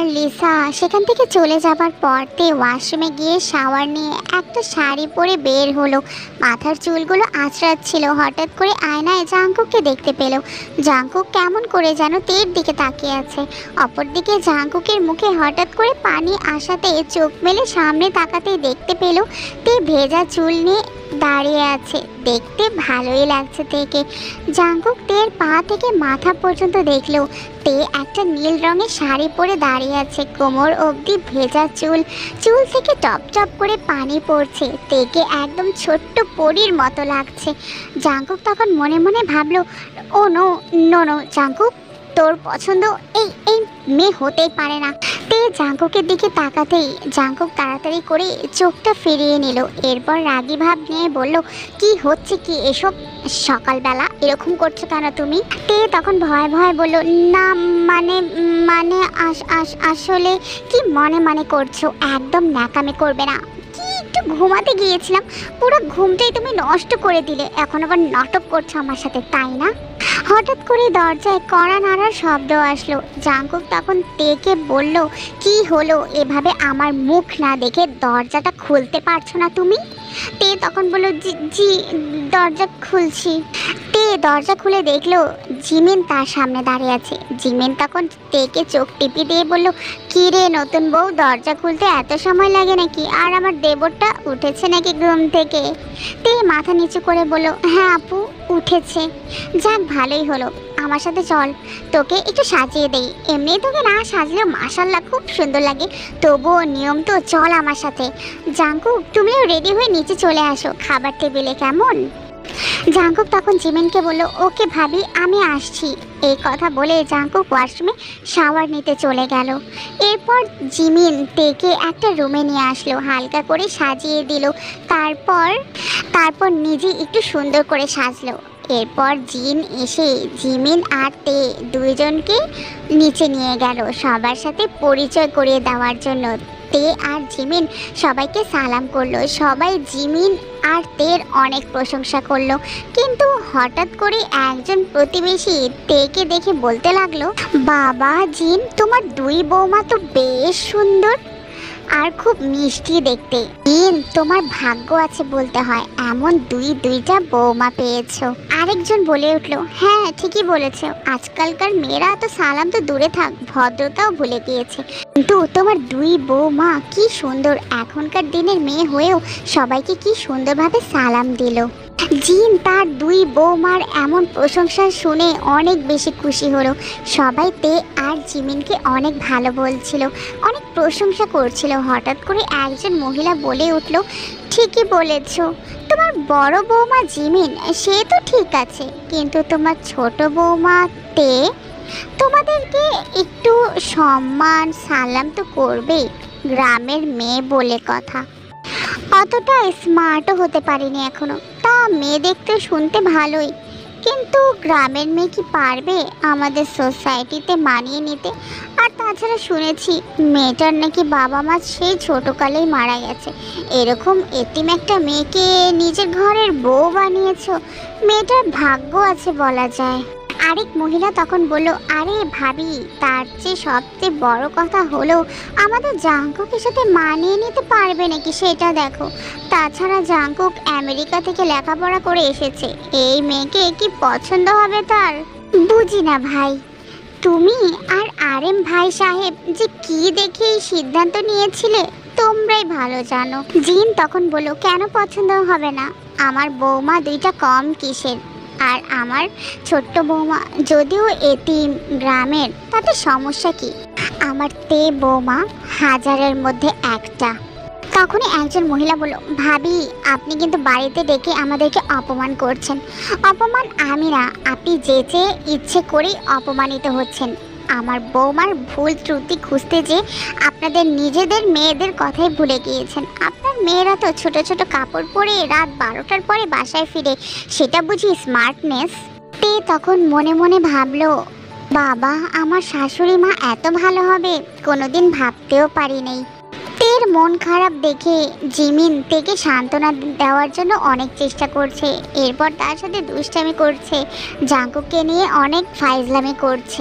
Lisa সেখান থেকে চলে যাবার পর তে ওয়াশরুমে গিয়ে শাওয়ার নিয়ে একটা শাড়ি পরে বের হলো। মাথার চুলগুলো আঁচড়াচ্ছিল। হঠাৎ করে আয়নায় জাঙ্কুককে দেখতে পেল। জাঙ্কুক কেমন করে যেন তের দিকে তাকিয়ে আছে। অপরদিকে জাঙ্কুকের মুখে হঠাৎ করে পানি আসাতে চোখ মেলে সামনে তাকাতেই দেখতে পেল তে ভেজা চুল নিয়ে দাঁড়িয়ে আছে। দেখতে ভালোই লাগছে তেকে। জাঙ্কুক তের পা থেকে মাথা পর্যন্ত দেখলো তে একটা নীল রঙের শাড়ি পরে দাঁড়িয়ে আছে। কোমর অবধি ভেজা চুল, চুল থেকে টপ টপ করে পানি পড়ছে। তেকে একদম ছোট্ট পরীর মতো লাগছে। জাঙ্কুক তখন মনে মনে ভাবলো, oh no no no Jungkook, তোর পছন্দ এই এই মেয়ে হতেই পারে না। তে জাঙ্কুকের দিকে তাকাতেই জাঙ্কুক তাড়াতাড়ি করে চোখটা ফিরিয়ে নিল। এরপর রাগী ভাব নিয়ে বলল, কি হচ্ছে কি এসব, সকালবেলা এরকম করছো কেন তুমি? তে তখন ভয়ে ভয়ে বলল, না মানে মানে আসলে কি মনে করছো, একদম ন্যাকামি করবে না। কি একটু ঘুমাতে গিয়েছিলাম, পুরো ঘুমটাই তুমি নষ্ট করে দিলে। এখন আবার নাটক করছো আমার সাথে, তাই না? হঠাৎ করে দরজায় কড়া নাড়ার শব্দ আসলো। জাঙ্কুক তখন তেকে বলল, কি হলো, এভাবে আমার মুখ না দেখে দরজাটা খুলতে পারছো না তুমি? তে তখন বলল, জি জি দরজা খুলছি। তে দরজা খুলে দেখলো জিমিন তার সামনে দাঁড়িয়ে আছে। জিমিন তখন তেকে চোখ টিপি দিয়ে বলল, কি রে নতুন বউ, দরজা খুলতে এত সময় লাগে নাকি? আর আমার দেবরটা উঠেছে নাকি ঘুম থেকে? তে মাথা নিচু করে বলল, হ্যাঁ আপু উঠেছে। যাক ভালোই হলো, আমার সাথে চল, তোকে একটু সাজিয়ে দেই। এমনি তোকে না সাজলেও মাশাল্লাহ খুব সুন্দর লাগে, তবুও নিয়ম তো, চল আমার সাথে। জাঙ্কুক তুমিও রেডি হয়ে নিচে চলে আসো খাবার টেবিলে, কেমন? জাঙ্কুক তখন জিমিনকে বলল, ওকে ভাবি আমি আসছি। এই কথা বলে জাঙ্কুক ওয়াশরুমে শাওয়ার নিতে চলে গেল। এরপর জিমিন তেকে একটা রুমে নিয়ে আসলো, হালকা করে সাজিয়ে দিল। তারপর নিজে একটু সুন্দর করে সাজলো। এরপর জিন এসে জিমিন আর তে দুইজনকে নিচে নিয়ে গেল সবার সাথে পরিচয় করিয়ে দেওয়ার জন্য। তে আর জিমিন সবাইকে সালাম করলো। সবাই জিমিন আর তের অনেক প্রশংসা করলো। কিন্তু হঠাৎ করে একজন প্রতিবেশী তেকে দেখে বলতে লাগলো, বাবা জিন, তোমার দুই বৌমা তো বেশ সুন্দর আর খুব মিষ্টি দেখতে। জিন, তোমার ভাগ্য আছে বলতে হয়, এমন দুইটা বৌমা পেয়েছো। আরেকজন বলে উঠলো, হ্যাঁ ঠিকই বলেছো, আজকালকার মেয়েরা তো সালাম তো দূরে থাক, ভদ্রতাও ভুলে গিয়েছে। কিন্তু তোমার দুই বৌমা কি সুন্দর, এখনকার দিনের মেয়ে হয়েও সবাইকে কি সুন্দরভাবে সালাম দিল। জিন তার দুই বৌমার এমন প্রশংসা শুনে অনেক বেশি খুশি হলো। সবাই তে আর জিমিনকে অনেক ভালো বলছিল, অনেক প্রশংসা করছিল। হঠাৎ করে একজন মহিলা বলে উঠল, ঠিকই বলেছ, তোমার বড় বৌমা জিমিন সে তো ঠিক আছে, কিন্তু তোমার ছোট বৌমা তে, তোমাদেরকে একটু সম্মান সালাম তো করবেই, গ্রামের মেয়ে বলে কথা। অতটা স্মার্টও হতে পারিনি এখনো, তা মেয়ে দেখতে শুনতে ভালোই, কিন্তু গ্রামের মেয়ে কি পারবে আমাদের সোসাইটিতে মানিয়ে নিতে? আর তাছাড়া শুনেছি মেয়েটার নাকি বাবা মা সেই ছোটোকালেই মারা গেছে। এরকম এতিম একটা মেয়েকে নিজের ঘরের বউ বানিয়েছো, মেয়েটার ভাগ্য আছে বলা যায়। আরেক মহিলা তখন বলল, আরে ভাবি, তার চেয়ে সবচেয়ে বড় কথা হলো আমাদের জাঙ্কুকের সাথে মানিয়ে নিতে পারবে নাকি সেটা দেখো। তাছাড়া জাঙ্কুক আমেরিকা থেকে লেখাপড়া করে এসেছে, এই মেয়েকে কি পছন্দ হবে তার? বুঝি না ভাই, তুমি আর আরএম ভাই সাহেব যে কি দেখে এই সিদ্ধান্ত নিয়েছিলে তোমরাই ভালো জানো। জিন তখন বলল, কেন পছন্দ হবে না? আমার বৌমা দুইটা কম কিসের? আর আমার ছোট্ট বৌমা যদিও এতিম গ্রামের, তাতে সমস্যা কি? আমার তে বৌমা হাজারের মধ্যে একটা। তখনই একজন মহিলা বলল, ভাবি আপনি কিন্তু বাড়িতে ডেকে আমাদেরকে অপমান করছেন। অপমান আমি না, আপনি যে ইচ্ছে করেই অপমানিত হচ্ছেন। আমার বৌমার ভুল ত্রুটি খুঁজতে যে আপনাদের নিজেদের মেয়েদের কথাই ভুলে গিয়েছেন। আপনার মেয়েরা তো ছোট ছোট কাপড় পরে রাত 12টার পরে বাসায় ফিরে, সেটা বুঝি স্মার্টনেস? তে তখন মনে মনে ভাবলো, বাবা আমার শাশুড়ি মা এত ভালো হবে কোনোদিন ভাবতেও পারি নাই। তের মন খারাপ দেখে জিমিন তেকে সান্ত্বনা দেওয়ার জন্য অনেক চেষ্টা করছে। এরপর তার সাথে দুষ্টামি করছে, জাঙ্কুককে নিয়ে অনেক ফাইজলামি করছে।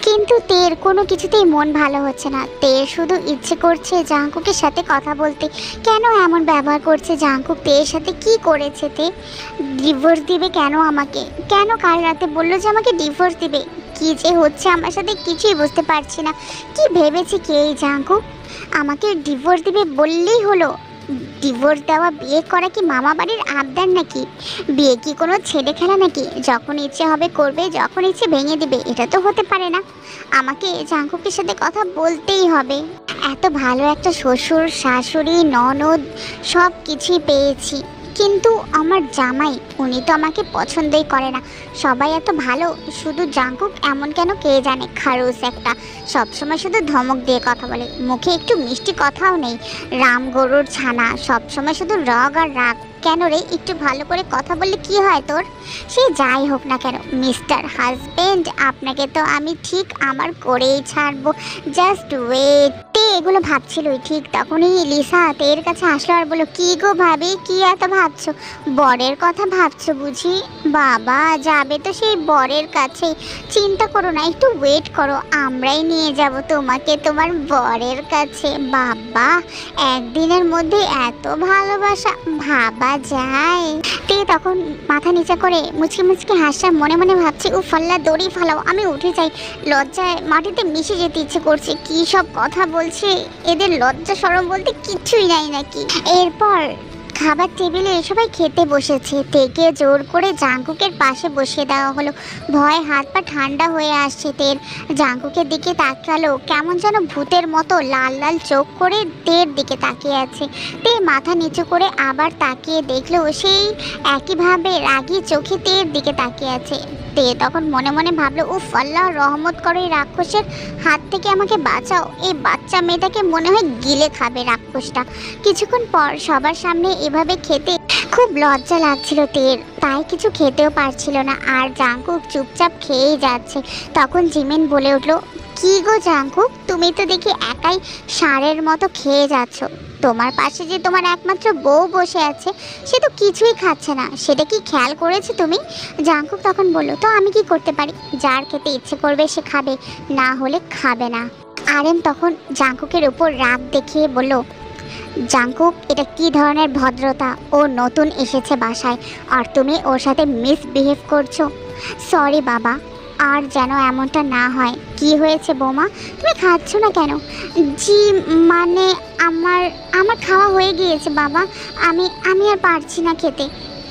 কিন্তু তের কোনো কিছুতেই মন ভালো হচ্ছে না। তের শুধু ইচ্ছে করছে জাঙ্কুকের সাথে কথা বলতে। কেন এমন ব্যবহার করছে জাঙ্কুক? তের সাথে কি করেছে তে? ডিভোর্স দিবে কেন আমাকে? কেন কাল রাতে বললো যে আমাকে ডিভোর্স দিবে? কি যে হচ্ছে আমার সাথে কিছুই বুঝতে পারছি না। কি ভেবেছে কে এই জাঙ্কুক? আমাকে ডিভোর্স দিবে বললেই হলো? ডিভোর্স দেওয়া, বিয়ে করা কি মামা বাড়ির আবদার নাকি? বিয়ে কি কোনো ছেলে খেলা নাকি? যখন ইচ্ছে হবে করবে, যখন ইচ্ছে ভেঙে দিবে? এটা তো হতে পারে না। আমাকে জাঙ্কুকের সাথে কথা বলতেই হবে। এত ভালো একটা শ্বশুর, শাশুড়ি, ননদ সব কিছুই পেয়েছি, কিন্তু আমার জামাই উনি তো আমাকে পছন্দই করে না। সবাই এত ভালো, শুধু জাঙ্কুক এমন কেন কে জানে? খারুস একটা, সবসময় শুধু ধমক দিয়ে কথা বলে, মুখে একটু মিষ্টি কথাও নেই। রাম গরুর ছানা, সবসময় শুধু রগ আর রাগ। কেন রে? একটু ভালো করে কথা বললে কি হয় তোর? সে যাই হোক না কেন মিস্টার হাজবেন্ড, আপনাকে তো আমি ঠিক আমার করেই ছাড়বো। Just wait. এগুলো ভাবছিলই, ঠিক তখনই লিসা তের কাছে আসলো আর বলল, কি গো ভাবি, কি এত ভাবছো? বরের কথা ভাবছো বুঝি? বাবা, যাবে তো সেই বরের কাছে। চিন্তা করো না, একটু ওয়েট করো, আমরাই নিয়ে যাব তোমাকে তোমার বরের কাছে। বাবা, একদিনের মধ্যে এত ভালোবাসা, ভাবা যায়? তে তখন মাথা নিচা করে মুচকি মুচকি হাসছে, মনে মনে ভাবছে, ও ফাল্লা দড়ি ফালাও, আমি উঠে যাই। লজ্জায় মাটিতে মিশে যেতে ইচ্ছে করছে। কি সব কথা বলছে, এদের লজ্জা শরম বলতে কিছুই নাই নাকি? এরপর খাবার টেবিলে সবাই খেতে বসেছে। তেকে জোর করে জাঙ্কুকের পাশে বসিয়ে দেওয়া হলো। ভয় হাত পা ঠান্ডা হয়ে আসছে তের। জাঙ্কুকের দিকে তাকালো, কেমন যেন ভূতের মতো লাল লাল চোখ করে তের দিকে তাকিয়ে আছে। তে মাথা নিচু করে আবার তাকিয়ে দেখলো সেই একইভাবে রাগী চোখে তের দিকে তাকিয়ে আছে। তে তখন মনে মনে ভাবলো, উফ আল্লাহ, রহমত করো এই রাক্ষসের হাত থেকে আমাকে বাঁচাও। এই বাচ্চা মেয়েটাকে মনে হয় গিলে খাবে রাক্ষসটা। কিছুক্ষণ পর সবার সামনে এভাবে খেতে খুব লজ্জা লাগছিল তের, তাই কিছু খেতেও পারছিল না। আর জাঙ্কুক চুপচাপ খেয়েই যাচ্ছে। তখন জিমিন বলে উঠলো, কি গো জাঙ্কুক, তুমি তো দেখি একাই ষাঁড়ের মতো খেয়ে যাচ্ছ। তোমার পাশে যে তোমার একমাত্র বউ বসে আছে, সে তো কিছুই খাচ্ছে না, সেটা কি খেয়াল করেছো তুমি? জাঙ্কুক তখন বলল, তো আমি কি করতে পারি? যার খেতে ইচ্ছে করবে সে খাবে, না হলে খাবে না। আরেন তখন জাঙ্কুকের উপর রাগ দেখিয়ে বলল, জাঙ্কুক, এটা কি ধরনের ভদ্রতা? ও নতুন এসেছে বাসায় আর তুমি ওর সাথে মিসবিহেভ করছো। সরি বাবা, আর যেন এমনটা না হয়। কি হয়েছে বৌমা, তুমি খাচ্ছ না কেন? জি মানে আমার আমার খাওয়া হয়ে গিয়েছে বাবা, আমি আর পারছি না খেতে।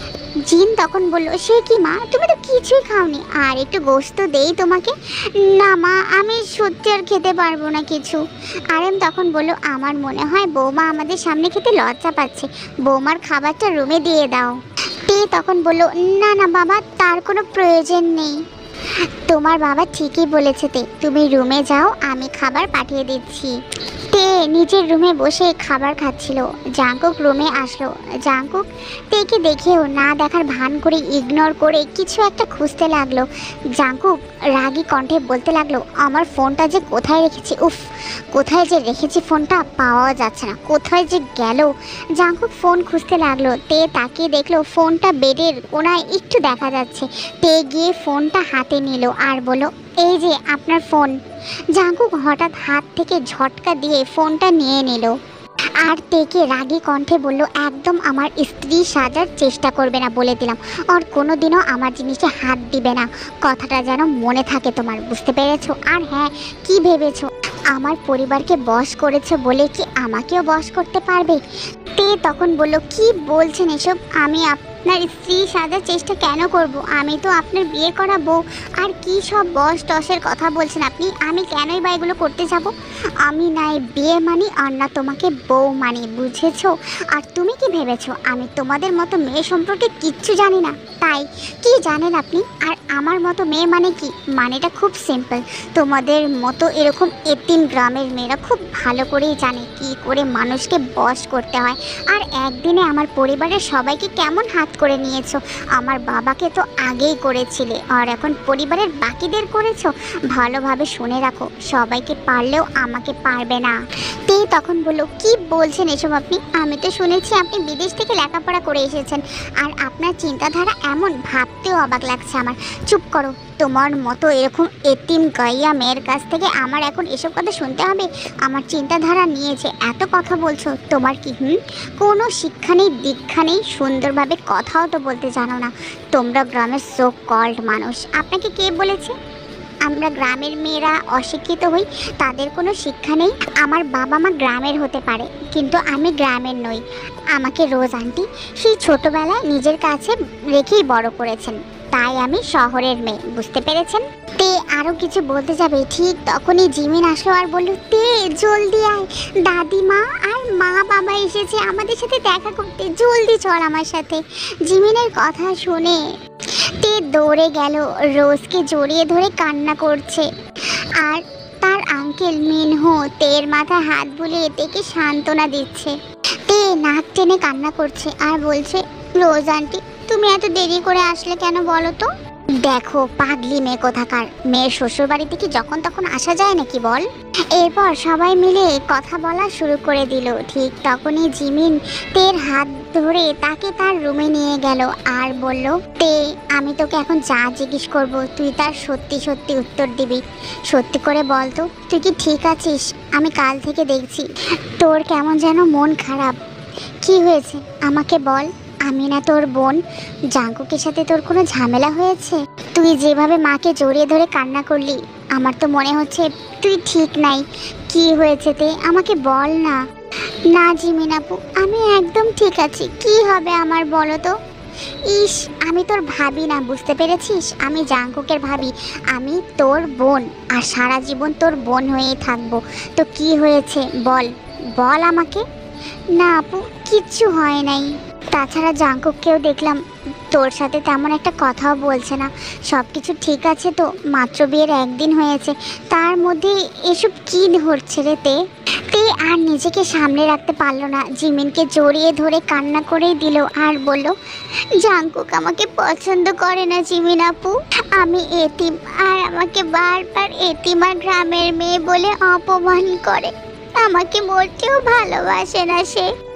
জিন তখন বলল, সে কি মা, তুমি তো কিছুই খাওনি, আর একটু গোশত দেই তোমাকে? না মা, আমি সত্যি আর খেতে পারবো না কিছু। আরেম তখন বলল, আমার মনে হয় বৌমা আমাদের সামনে খেতে লজ্জা পাচ্ছে, বৌমার খাবারটা রুমে দিয়ে দাও। তে তখন বলল, না না বাবা, তার কোনো প্রয়োজন নেই। তোমার বাবা ঠিকই বলেছে তে, তুমি রুমে যাও, আমি খাবার পাঠিয়ে দিচ্ছি। তে নিজের রুমে বসে খাবার খাচ্ছিল। জাঙ্কুক রুমে আসলো। জাঙ্কুক তেকে দেখেও না দেখার ভান করে ইগনোর করে কিছু একটা খুঁজতে লাগলো। জাঙ্কুক রাগী কণ্ঠে বলতে লাগলো, আমার ফোনটা যে কোথায় রেখেছি, উফ, কোথায় যে রেখেছি ফোনটা, পাওয়া যাচ্ছে না, কোথায় যে গেল। জাঙ্কুক ফোন খুঁজতে লাগলো। তে তাকিয়ে দেখলো ফোনটা বেডের কোনায় একটু দেখা যাচ্ছে। তে গিয়ে ফোনটা হাতে নিল আর বলল, এই যে আপনার ফোন। জাঙ্কুক হঠাৎ হাত থেকে ঝটকা দিয়ে ফোনটা নিয়ে নিল আর তেকে রাগী কণ্ঠে বলল, একদম আমার স্ত্রী সাজার চেষ্টা করবে না বলে দিলাম, আর কোনোদিনও আমার জিনিসে হাত দিবে না। কথাটা যেন মনে থাকে তোমার, বুঝতে পেরেছো? আর হ্যাঁ, কি ভেবেছো আমার পরিবারকে বশ করেছো বলে কি আমাকেও বশ করতে পারবে? তে তখন বলল, কি বলছেন এসব? আমি আপনার স্ত্রী সাজার চেষ্টা কেন করব? আমি তো আপনার বিয়ে করা বউ। আর কি সব বস টসের কথা বলছেন আপনি? আমি কেনই বা এগুলো করতে যাব? আমি নাই বিয়ে মানি আর না তোমাকে বউ মানি, বুঝেছো? আর তুমি কি ভেবেছো আমি তোমাদের মতো মেয়ে সম্পর্কে কিচ্ছু জানি না? তাই কি জানেন আপনি? আর আমার মতো মেয়ে মানে কি? মানেটা খুব সিম্পল। তোমাদের মতো এরকম এতিম গ্রামের মেয়েরা খুব ভালো করেই জানে কি করে মানুষকে বশ করতে হয়। আর একদিনে আমার পরিবারের সবাইকে কেমন হাত করে নিয়েছো? আমার বাবাকে তো আগেই করেছিলে, আর এখন পরিবারের বাকিদের করেছো। ভালোভাবে শুনে রাখো, সবাইকে পারলেও আমাকে পারবে না। তে তখন বলল, কি বলছেন এসব আপনি? আমি তো শুনেছি আপনি বিদেশ থেকে লেখাপড়া করে এসেছেন, আর আপনার চিন্তাধারা এমন, ভাবতেও অবাক লাগছে আমার। চুপ করো, তোমার মতো এরকম এতিম গাইয়া মেয়ের কাছ থেকে আমার এখন এসব কথা শুনতে হবে? আমার চিন্তাধারা নিয়েছে এত কথা বলছো, তোমার কি কোনো শিক্ষা নেই, দীক্ষা নেই, সুন্দরভাবে কথাও তো বলতে জানো না। তোমরা গ্রামের সো কল্ড মানুষ, আপনাকে কে বলেছে আমরা গ্রামের মেয়েরা অশিক্ষিত হই, তাদের কোনো শিক্ষা নেই? আমার বাবা মা গ্রামের হতে পারে, কিন্তু আমি গ্রামের নই। আমাকে রোজ আন্টি সেই ছোটবেলায় নিজের কাছে রেখেই বড় করেছেন, তাই আমি শহরের মেয়ে, বুঝতে পেরেছেন? তে আরও কিছু বলতে যাবে, ঠিক তখনই জিমিন আসলো আর বলল, তে জলদি আয়, দাদিমা আর মা বাবা এসেছে আমাদের সাথে দেখা করতে, জলদি চল আমার সাথে। জিমিনের কথা শুনে তে দৌড়ে গেল, রোজকে জড়িয়ে ধরে কান্না করছে। আর তার আঙ্কেল মিনহো তের মাথায় হাত বুলিয়ে তেকে সান্ত্বনা দিচ্ছে। তে নাক টেনে কান্না করছে আর বলছে, রোজ আন্টি তুমি এত দেরি করে আসলে কেন বলো তো? দেখো পাগলি মেয়ে কোথাকার, মেয়ের শ্বশুর বাড়িতে কি যখন তখন আসা যায় নাকি বল? এরপর সবাই মিলে কথা বলা শুরু করে দিল। ঠিক তখনই জিমিন তের হাত ধরে তাকে তার রুমে নিয়ে গেল আর বলল, তে আমি তোকে এখন যা জিজ্ঞেস করব তুই তার সত্যি সত্যি উত্তর দিবি। সত্যি করে বল তো, তুই কি ঠিক আছিস? আমি কাল থেকে দেখছি তোর কেমন যেন মন খারাপ। কি হয়েছে আমাকে বল। আমি না তোর বোন, জাঙ্কুকের সাথে তোর কোনো ঝামেলা হয়েছে? তুই যেভাবে মাকে জড়িয়ে ধরে কান্না করলি, আমার তো মনে হচ্ছে তুই ঠিক নাই। কি হয়েছে তে আমাকে বল না। না জিমিন আপু, আমি একদম ঠিক আছি, কি হবে আমার বলো তো? ইস, আমি তোর ভাবি না, বুঝতে পেরেছিস? আমি জাঙ্কুকের ভাবি, আমি তোর বোন, আর সারা জীবন তোর বোন হয়েই থাকবো। তো কি হয়েছে বল, বল আমাকে। না আপু, কিচ্ছু হয় নাই। তাছাড়া জাঙ্কুককেও দেখলাম তোর সাথে তেমন একটা কথাও বলছে না। সব কিছু ঠিক আছে তো? মাত্র বিয়ের একদিন হয়েছে, তার মধ্যে এসব কি ধরছে রে তে? তে আর নিজেকে সামনে রাখতে পারলো না, জিমিনকে জড়িয়ে ধরে কান্না করেই দিল আর বলল, জাঙ্কুক আমাকে পছন্দ করে না জিমিন আপু, আমি এতিম, আর আমাকে বারবার এতিম আর গ্রামের মেয়ে বলে অপমান করে, আমাকে মোটেও ভালোবাসে না সে।